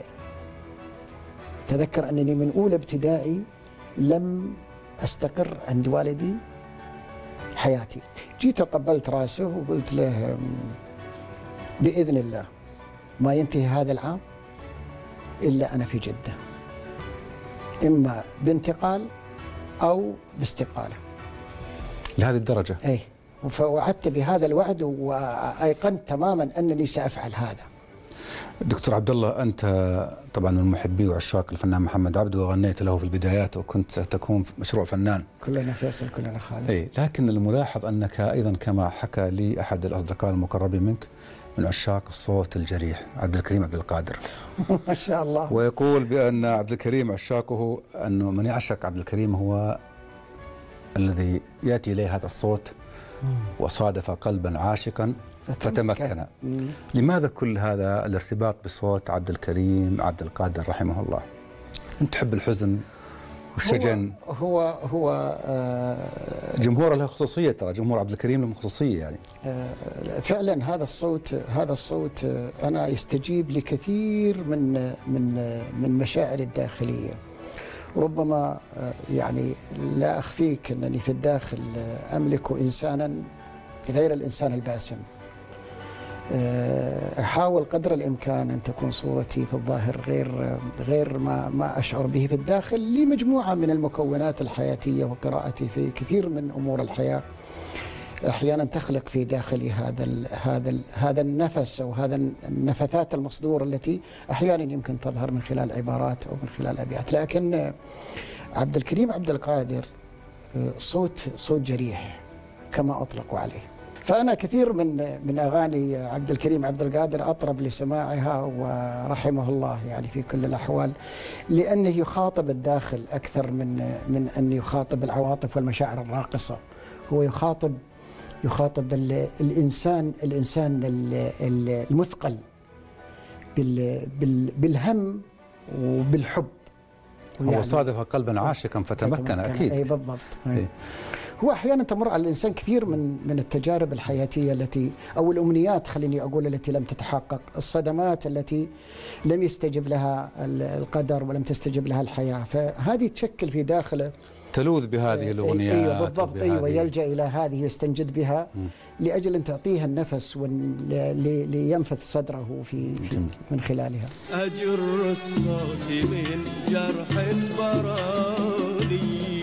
تذكر انني من اولى ابتدائي لم استقر عند والدي حياتي. جيت وقبلت راسه وقلت له باذن الله ما ينتهي هذا العام الا انا في جده، اما بانتقال او باستقاله. لهذه الدرجه؟ اي. فوعدت بهذا الوعد وايقنت تماما انني سافعل هذا. دكتور عبد الله، أنت طبعا من محبي وعشاق الفنان محمد عبده، وغنيت له في البدايات وكنت تكون في مشروع فنان. كلنا فيصل كلنا خالد. أي، لكن الملاحظ أنك أيضا كما حكى لي أحد الأصدقاء المقربين منك من عشاق الصوت الجريح عبد الكريم عبد القادر. ما شاء الله. ويقول بأن عبد الكريم عشاقه، أنه من يعشق عبد الكريم هو الذي يأتي إليه هذا الصوت وصادف قلبا عاشقا فتمكن. لماذا كل هذا الارتباط بصوت عبد الكريم عبد القادر رحمه الله؟ أنت تحب الحزن والشجن. هو جمهور له خصوصية، ترى جمهور عبد الكريم له خصوصية يعني. فعلا هذا الصوت أنا يستجيب لكثير من مشاعر الداخلية. ربما يعني لا أخفيك أنني في الداخل أملك إنسانا غير الإنسان الباسم. أحاول قدر الإمكان أن تكون صورتي في الظاهر غير ما أشعر به في الداخل، لمجموعة من المكونات الحياتية وقراءتي في كثير من أمور الحياة أحيانا تخلق في داخلي هذا النفس أو هذا النفثات المصدورة التي أحيانا يمكن تظهر من خلال عبارات أو من خلال أبيات. لكن عبد الكريم عبد القادر صوت جريح كما أطلقوا عليه. فأنا كثير من أغاني عبد الكريم عبد القادر أطرب لسماعها ورحمه الله يعني في كل الأحوال، لأنه يخاطب الداخل أكثر من أن يخاطب العواطف والمشاعر الراقصة. هو يخاطب الإنسان المثقل بالهم وبالحب. هو صادف قلبا عاشقا فتمكن. أكيد. أي بالضبط. هو أحيانا تمر على الإنسان كثير من التجارب الحياتية التي أو الأمنيات، خليني أقول، التي لم تتحقق، الصدمات التي لم يستجب لها القدر ولم تستجب لها الحياة، فهذه تشكل في داخله، تلوذ بهذه الأغنيات. أيوة بالضبط. أيوة، يلجأ إلى هذه يستنجد بها لأجل أن تعطيها النفس لينفث صدره من خلالها. أجر الصوت من جرح براني.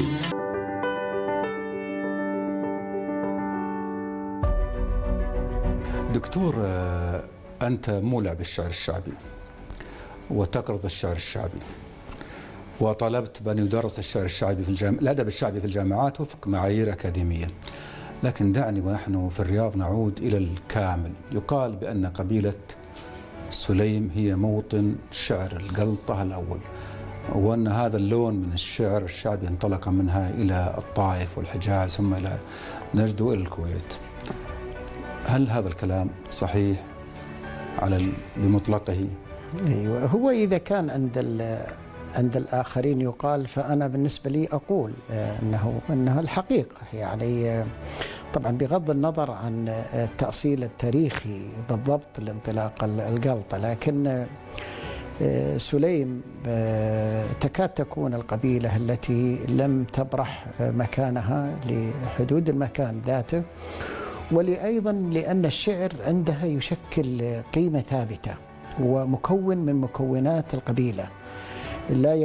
دكتور، أنت مولع بالشعر الشعبي وتقرض الشعر الشعبي، وطلبت بأن يدرس الشعر الشعبي الأدب الشعبي في الجامعات وفق معايير أكاديمية. لكن دعني ونحن في الرياض نعود إلى الكامل. يقال بأن قبيلة سليم هي موطن شعر القلطة الأول، وأن هذا اللون من الشعر الشعبي انطلق منها إلى الطائف والحجاز ثم إلى نجد وإلى الكويت. هل هذا الكلام صحيح بمطلقه؟ أيوة، هو إذا كان عند الآخرين يقال، فأنا بالنسبة لي أقول أنها الحقيقة. يعني طبعا بغض النظر عن التأصيل التاريخي بالضبط لانطلاق القلطة، لكن سليم تكاد تكون القبيلة التي لم تبرح مكانها لحدود المكان ذاته، وأيضا لأن الشعر عندها يشكل قيمة ثابتة ومكون من مكونات القبيلة. لا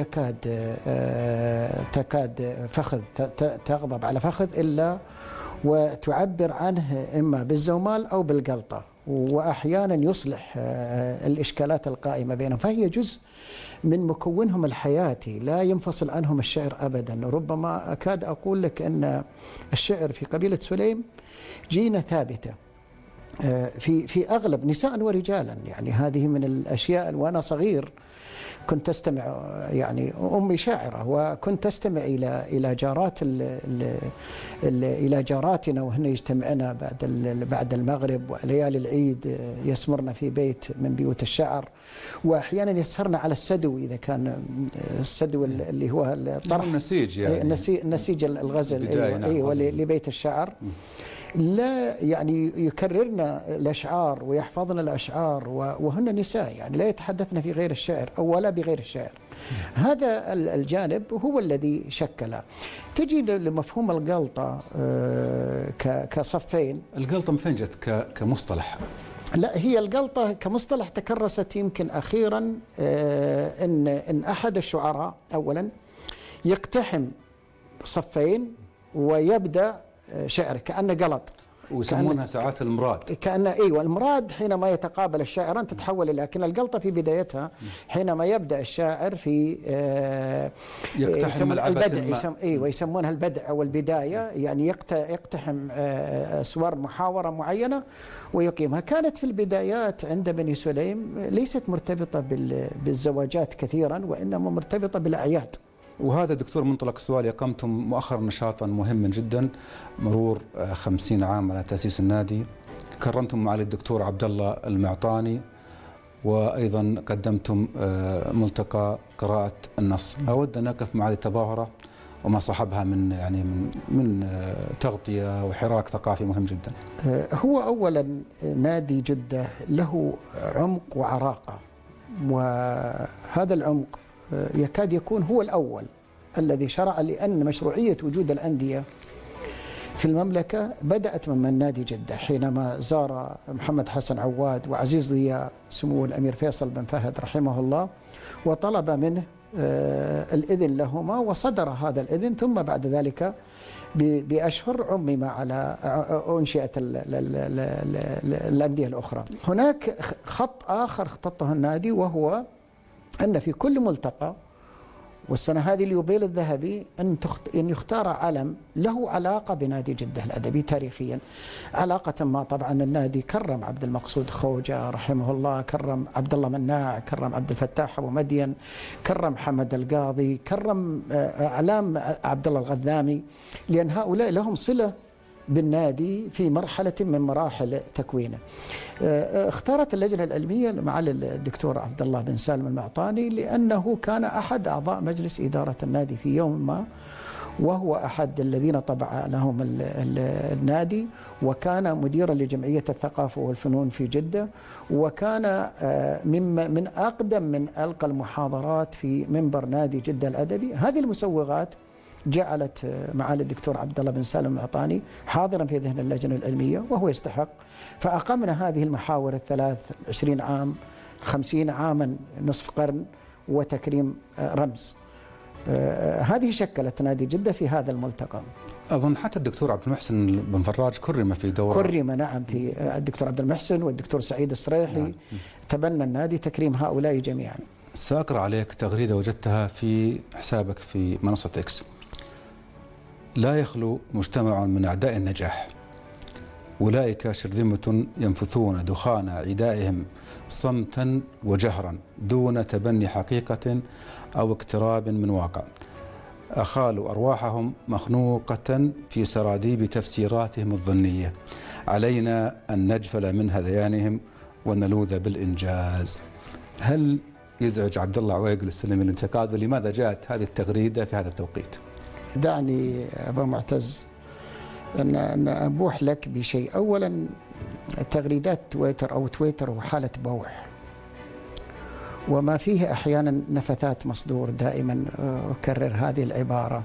تكاد فخذ تغضب على فخذ إلا وتعبر عنه إما بالزومال أو بالقلطة، وأحيانا يصلح الإشكالات القائمة بينهم، فهي جزء من مكونهم الحياتي لا ينفصل عنهم الشعر أبدا. ربما أكاد أقول لك أن الشعر في قبيلة سليم جينة ثابتة في أغلب نساء ورجالا. يعني هذه من الأشياء. وأنا صغير كنت أستمع، يعني أمي شاعرة، وكنت أستمع إلى جاراتنا وهن يجتمعنا بعد المغرب وليالي العيد، يسمرنا في بيت من بيوت الشعر، وأحيانا يسهرنا على السدو إذا كان السدو اللي هو الطرح، النسيج، يعني النسيج الغزل. أيوة لبيت الشعر. لا يعني يكررنا الأشعار ويحفظنا الأشعار، وهن نساء يعني لا يتحدثن في غير الشعر أو ولا بغير الشعر. هذا الجانب هو الذي شكله. تجي لمفهوم القلطة كصفين. القلطة من فين جت كمصطلح؟ لا، هي القلطة كمصطلح تكرست يمكن أخيرا، إن أحد الشعراء أولا يقتحم صفين ويبدأ شعر كأنه قلط. ويسمونها ساعات المراد. كأن أيوة المراد حينما يتقابل الشاعران تتحول، لكن القلطة في بدايتها حينما يبدأ الشاعر في يقتحم البدء، أيوة يسمونها البدء أو البداية، يعني يقتحم أسوار محاورة معينة ويقيمها. كانت في البدايات عند بني سليم ليست مرتبطة بالزواجات كثيرا، وإنما مرتبطة بالأعياد. وهذا دكتور منطلق سؤال، أقمتم مؤخرا نشاطا مهما جدا، مرور 50 عام على تأسيس النادي، كرمتم معالي الدكتور عبد الله المعطاني، وأيضا قدمتم ملتقى قراءة النص. أود أن أقف مع هذه التظاهرة وما صاحبها من تغطية وحراك ثقافي مهم جدا. هو أولا نادي جدة له عمق وعراقة، وهذا العمق يكاد يكون هو الأول الذي شرع، لأن مشروعية وجود الأندية في المملكة بدأت من نادي جدة حينما زار محمد حسن عواد وعزيز ضياء سمو الأمير فيصل بن فهد رحمه الله، وطلب منه الإذن لهما، وصدر هذا الإذن، ثم بعد ذلك بأشهر عمم على أنشئة الأندية الأخرى. هناك خط آخر اختطه النادي، وهو أن في كل ملتقى، والسنة هذه اليوبيل الذهبي، أن يختار علم له علاقة بنادي جدة الأدبي تاريخيا، علاقة ما. طبعا النادي كرم عبد المقصود خوجة رحمه الله، كرم عبد الله مناع، كرم عبد الفتاح أبو مدين، كرم حمد القاضي، كرم أعلام عبد الله الغذامي، لأن هؤلاء لهم صلة بالنادي في مرحلة من مراحل تكوينه. اختارت اللجنة العلمية معالي الدكتور عبد الله بن سالم المعطاني، لأنه كان أحد أعضاء مجلس إدارة النادي في يوم ما، وهو أحد الذين طبع لهم النادي، وكان مديرا لجمعية الثقافة والفنون في جدة، وكان من أقدم من ألقى المحاضرات في منبر نادي جدة الأدبي. هذه المسوغات جعلت معالي الدكتور عبد الله بن سالم المعطاني حاضرا في ذهن اللجنة العلمية، وهو يستحق. فأقمنا هذه المحاور الثلاث، 20 عام، 50 عاما، نصف قرن، وتكريم رمز. هذه شكلت نادي جدة في هذا الملتقى. أظن حتى الدكتور عبد المحسن بن فراج كرم في دورة. كرم نعم، في الدكتور عبد المحسن والدكتور سعيد الصريحي. نعم. تبنى النادي تكريم هؤلاء جميعا. سأقرأ عليك تغريدة وجدتها في حسابك في منصة إكس. لا يخلو مجتمع من أعداء النجاح، أولئك شرذمة ينفثون دخان عدائهم صمتا وجهرا دون تبني حقيقة أو اقتراب من واقع، أخالوا أرواحهم مخنوقة في سراديب تفسيراتهم الظنية، علينا أن نجفل من هذيانهم ونلوذ بالإنجاز. هل يزعج عبد الله عويقل السلمي الانتقاد، ولماذا جاءت هذه التغريدة في هذا التوقيت؟ دعني أبو معتز أن أبوح لك بشيء. أولا تغريدات تويتر أو تويتر هو حالة بوح، وما فيه أحيانا نفثات مصدور. دائما أكرر هذه العبارة.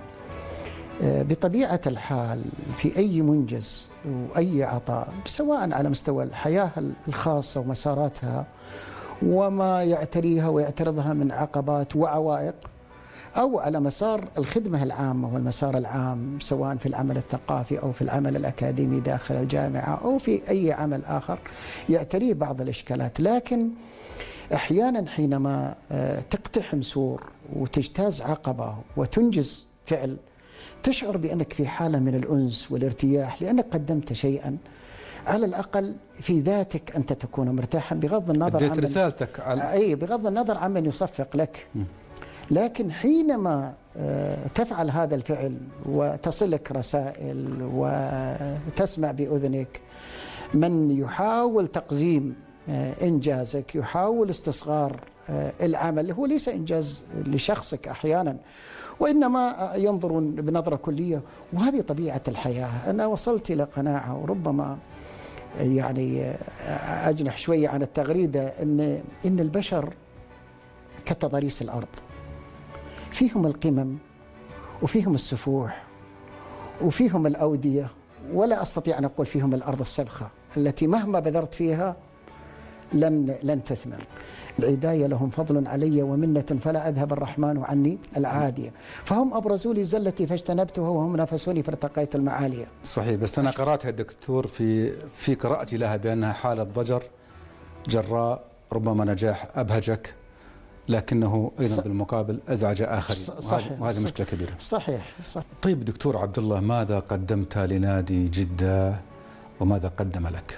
بطبيعة الحال في أي منجز وأي عطاء، سواء على مستوى الحياة الخاصة ومساراتها وما يعتريها ويعترضها من عقبات وعوائق، أو على مسار الخدمة العامة والمسار العام، سواء في العمل الثقافي أو في العمل الأكاديمي داخل الجامعة أو في أي عمل آخر يعتريه بعض الإشكالات. لكن أحيانا حينما تقتحم سور وتجتاز عقبة وتنجز فعل، تشعر بأنك في حالة من الأنس والارتياح، لأنك قدمت شيئا على الأقل في ذاتك أنت تكون مرتاحا، بغض النظر عن رسالتك بغض النظر عن من يصفق لك. لكن حينما تفعل هذا الفعل وتصلك رسائل وتسمع بأذنك من يحاول تقزيم إنجازك، يحاول استصغار العمل، هو ليس إنجاز لشخصك أحيانا، وإنما ينظرون بنظرة كلية، وهذه طبيعة الحياة. أنا وصلت إلى قناعة، وربما يعني أجنح شوية عن التغريدة، إن البشر كتضاريس الأرض، فيهم القمم وفيهم السفوح وفيهم الأودية، ولا أستطيع أن أقول فيهم الأرض السبخة التي مهما بذرت فيها لن تثمر. العداية لهم فضل علي ومنة فلا أذهب الرحمن عني العادية. فهم أبرزوا لي زلتي فاجتنبتها وهم نافسوني فارتقيت المعالية. صحيح، بس أنا قرأتها الدكتور في قراءتي لها بأنها حالة ضجر جراء ربما نجاح أبهجك، لكنه أيضا بالمقابل أزعج آخرين. صحيح، وهذه مشكلة كبيرة. صحيح. طيب دكتور عبد الله، ماذا قدمت لنادي جدة وماذا قدم لك؟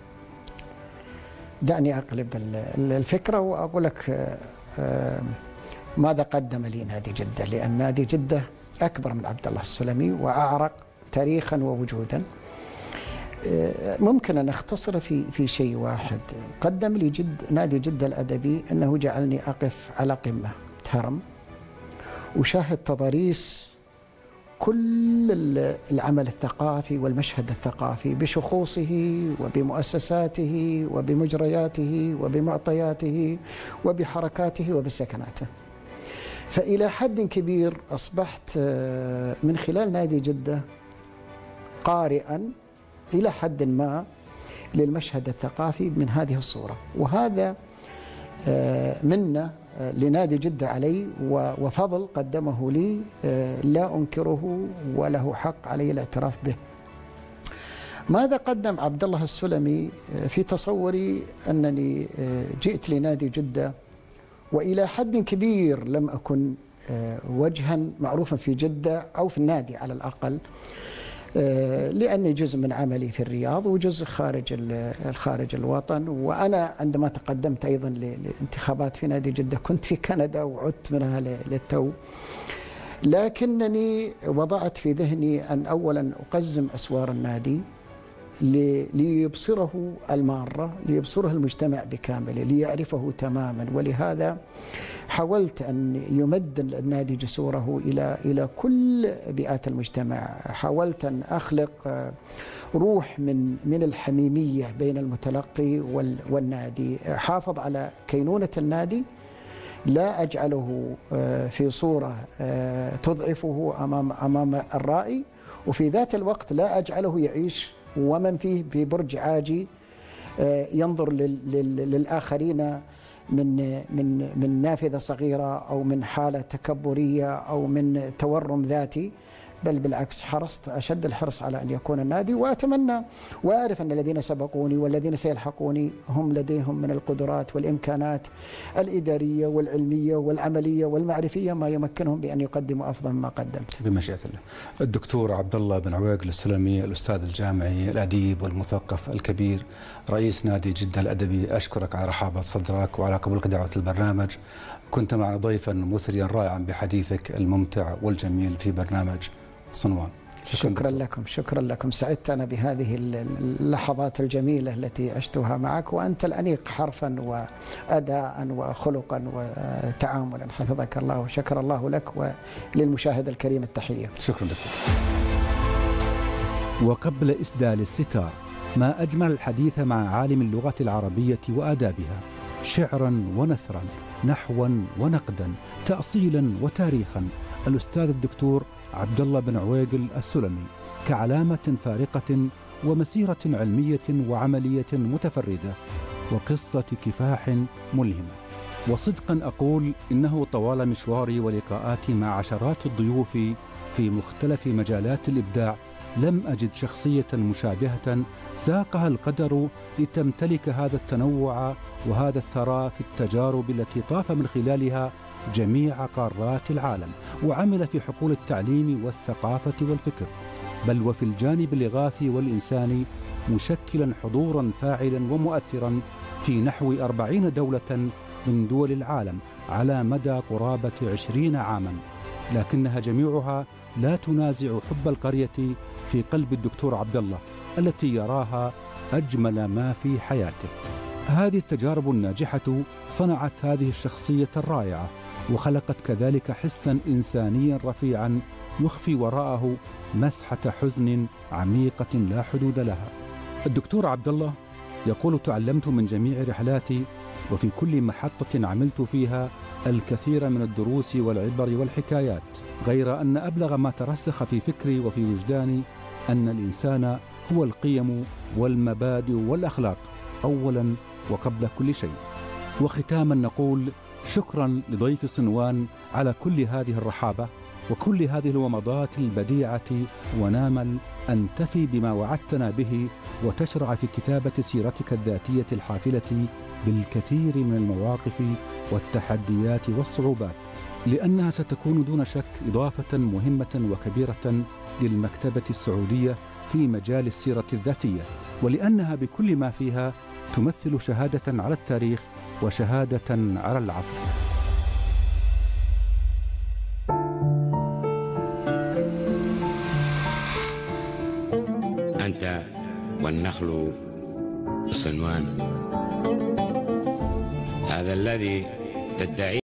دعني أقلب الفكرة وأقول لك ماذا قدم لي نادي جدة، لأن نادي جدة أكبر من عبد الله السلمي وأعرق تاريخا ووجودا. ممكن أن أختصر في شيء واحد. قدم لي نادي جدة الأدبي أنه جعلني أقف على قمة هرم وشاهد تضاريس كل العمل الثقافي والمشهد الثقافي بشخوصه وبمؤسساته وبمجرياته وبمعطياته وبحركاته وبسكناته. فإلى حد كبير أصبحت من خلال نادي جدة قارئا إلى حد ما للمشهد الثقافي من هذه الصورة، وهذا منا لنادي جدة علي وفضل قدمه لي لا أنكره وله حق علي الاعتراف به. ماذا قدم عبد الله السلمي؟ في تصوري أنني جئت لنادي جدة وإلى حد كبير لم أكن وجها معروفا في جدة أو في النادي على الأقل، لأني جزء من عملي في الرياض وجزء خارج الوطن. وأنا عندما تقدمت أيضا للانتخابات في نادي جدة كنت في كندا وعدت منها للتو، لكنني وضعت في ذهني أن أولا أقزم أسوار النادي ليبصره المارة، ليبصره المجتمع بكامله، ليعرفه تماما. ولهذا حاولت أن يمد النادي جسوره إلى كل بيئات المجتمع. حاولت أن أخلق روح من الحميمية بين المتلقي والنادي. حافظ على كينونة النادي، لا أجعله في صورة تضعفه أمام الرائي، وفي ذات الوقت لا أجعله يعيش ومن فيه في برج عاجي ينظر للآخرين من نافذة صغيرة أو من حالة تكبرية أو من تورم ذاتي، بل بالعكس حرصت أشد الحرص على أن يكون النادي. وأتمنى وأعرف أن الذين سبقوني والذين سيلحقوني هم لديهم من القدرات والإمكانات الإدارية والعلمية والعملية والمعرفية ما يمكنهم بأن يقدموا أفضل ما قدمت بمشيئة الله. الدكتور عبد الله بن عويقل السلمي، الأستاذ الجامعي الأديب والمثقف الكبير، رئيس نادي جدة الأدبي، أشكرك على رحابة صدرك وعلى قبولك دعوة البرنامج. كنت معنا ضيفا مثريا رائعا بحديثك الممتع والجميل في برنامج صنوان. شكرا لكم. سعدت أنا بهذه اللحظات الجميلة التي عشتها معك، وأنت الأنيق حرفا وأداء وخلقا وتعاملا. حفظك الله وشكر الله لك، وللمشاهد الكريم التحية. شكرا دكتور. وقبل إسدال الستار، ما أجمل الحديث مع عالم اللغة العربية وآدابها، شعرا ونثرا، نحوا ونقدا، تأصيلا وتاريخا، الأستاذ الدكتور عبد الله بن عويقل السلمي، كعلامة فارقة ومسيرة علمية وعملية متفردة وقصة كفاح ملهمة. وصدقا أقول إنه طوال مشواري ولقاءاتي مع عشرات الضيوف في مختلف مجالات الإبداع لم أجد شخصية مشابهة ساقها القدر لتمتلك هذا التنوع وهذا الثراء في التجارب التي طاف من خلالها جميع قارات العالم، وعمل في حقول التعليم والثقافة والفكر، بل وفي الجانب الإغاثي والإنساني، مشكلا حضورا فاعلا ومؤثرا في نحو 40 دولة من دول العالم على مدى قرابة 20 عاما، لكنها جميعها لا تنازع حب القرية في قلب الدكتور عبد الله التي يراها أجمل ما في حياته. هذه التجارب الناجحة صنعت هذه الشخصية الرائعة، وخلقت كذلك حسا إنسانيا رفيعا يخفي وراءه مسحة حزن عميقة لا حدود لها. الدكتور عبد الله يقول: تعلمت من جميع رحلاتي وفي كل محطة عملت فيها الكثير من الدروس والعبر والحكايات، غير أن أبلغ ما ترسخ في فكري وفي وجداني أن الإنسان هو القيم والمبادئ والأخلاق، أولا وقبل كل شيء. وختاما نقول شكرا لضيف صنوان على كل هذه الرحابة وكل هذه الومضات البديعة، ونامل أن تفي بما وعدتنا به وتشرع في كتابة سيرتك الذاتية الحافلة بالكثير من المواقف والتحديات والصعوبات، لأنها ستكون دون شك إضافة مهمة وكبيرة للمكتبة السعودية في مجال السيرة الذاتية، ولأنها بكل ما فيها تمثل شهادة على التاريخ وشهادة على العصر. أنت والنخل صنوان، هذا الذي تدعيه